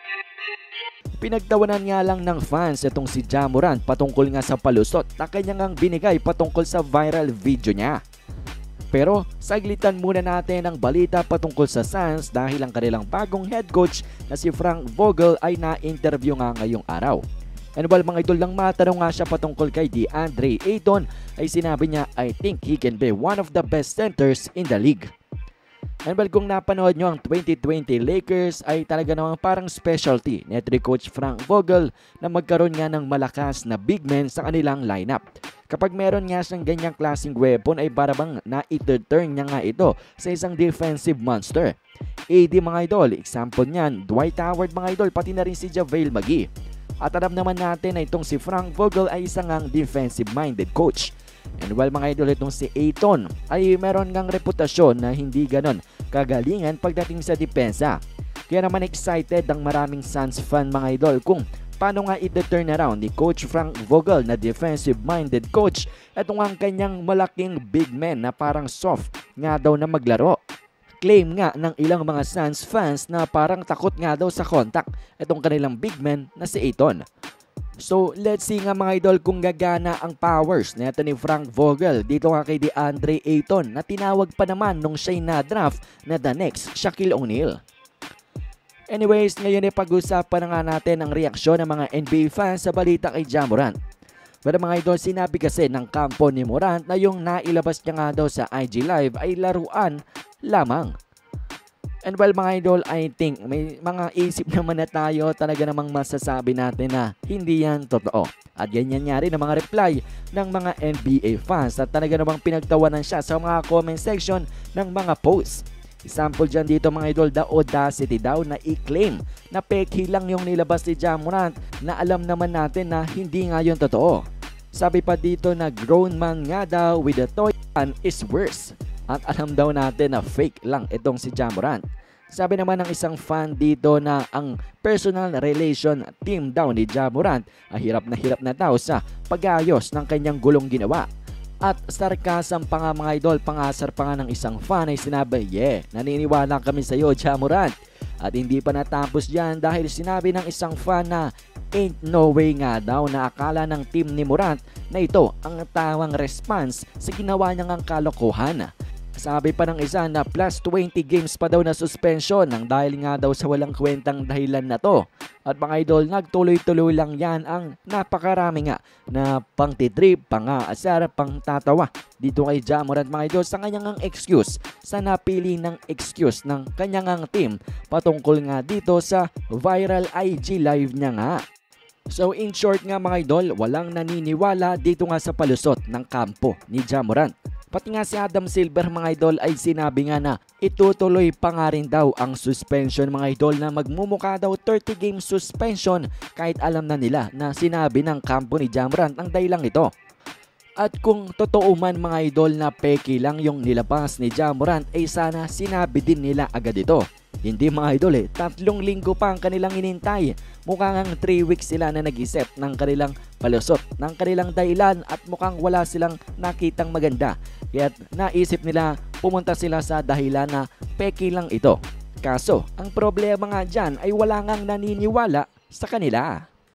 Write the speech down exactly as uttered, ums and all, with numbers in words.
Pinagtawanan nga lang ng fans itong si Ja Morant patungkol nga sa palusot na kanya ngang binigay patungkol sa viral video niya. Pero saglitan muna natin ang balita patungkol sa Suns dahil ang kanilang bagong head coach na si Frank Vogel ay na-interview nga ngayong araw. And while mga idol, lang matanong nga siya patungkol kay DeAndre Ayton, ay sinabi niya, "I think he can be one of the best centers in the league." And well, kung napanood nyo ang twenty twenty Lakers ay talaga namang parang specialty ni Coach Frank Vogel na magkaroon nga ng malakas na big men sa kanilang lineup. Kapag meron nga siyang ganyang klaseng weapon ay para bang na-turn niya nga ito sa isang defensive monster. A D mga idol, example niyan, Dwight Howard mga idol, pati na rin si JaVale McGee. At alam naman natin na itong si Frank Vogel ay isang ang defensive-minded coach. And while mga idol, itong si Ayton ay meron ngang reputasyon na hindi ganon kagalingan pagdating sa depensa. Kaya naman excited ang maraming Suns fan mga idol kung paano nga i-turn around ni Coach Frank Vogel na defensive-minded coach itong ang kanyang malaking big man na parang soft nga daw na maglaro. Claim nga ng ilang mga Suns fans na parang takot nga daw sa contact itong kanilang big man na si Ayton. So let's see nga mga idol kung gagana ang powers na ito ni Frank Vogel dito nga kay DeAndre Ayton na tinawag pa naman nung siya'y na-draft na the next Shaquille O'Neal. Anyways, ngayon ay pag-usapan na nga natin ang reaksyon ng mga N B A fans sa balita kay Ja Morant. Pero mga idol, sinabi kasi ng kampo ni Morant na yung nailabas niya nga daw sa I G Live ay laruan lamang. And well mga idol, I think may mga isip naman na tayo talaga namang masasabi natin na hindi yan totoo. At ganyan nga rin ang mga reply ng mga N B A fans at talaga namang pinagtawanan siya sa mga comment section ng mga posts. Example dyan dito mga idol, the audacity daw na i-claim na peki lang yung nilabas ni Ja Morant na alam naman natin na hindi nga yun totoo. Sabi pa dito na grown man nga daw with a toy gun is worse. At alam daw natin na fake lang itong si Ja Morant. Sabi naman ng isang fan dito na ang personal relation team daw ni Ja Morant ay hirap na hirap na daw sa pag-ayos ng kanyang gulong ginawa. At sarkasam pa nga mga idol, pangasar pa nga ng isang fan ay sinabi, "Yeah, naniniwala kami sa iyo Ja Morant." At hindi pa natapos yan dahil sinabi ng isang fan na ain't no way nga daw na akala ng team ni Morant na ito ang tawang response sa ginawa niyang kalokohan. Sabi pa ng isa na plus twenty games pa daw na suspension nang dahil nga daw sa walang kwentang dahilan na to. At mga idol, nagtuloy-tuloy lang yan ang napakarami nga na pang-titrip, pang-aasar, pang-tatawa dito kay Ja Morant mga idol sa kanyang excuse, sa napili ng excuse ng kanyang team patungkol nga dito sa viral I G live niya nga. So in short nga mga idol, walang naniniwala dito nga sa palusot ng kampo ni Ja Morant. Pati nga si Adam Silver mga idol ay sinabi nga na itutuloy pa nga rin daw ang suspension mga idol na magmumukha daw thirty game suspension kahit alam na nila na sinabi ng kampo ni Ja Morant ang dahilang ito. At kung totoo man mga idol na peki lang yung nilabas ni Ja Morant ay sana sinabi din nila agad ito. Hindi mga idol eh, tatlong linggo pa ang kanilang inintay. Mukhang ang three weeks sila na nag-isip ng kanilang palusot, ng kanilang dahilan at mukhang wala silang nakitang maganda. Kaya naisip nila pumunta sila sa dahilan na peki lang ito. Kaso, ang problema nga dyan ay wala ngang naniniwala sa kanila.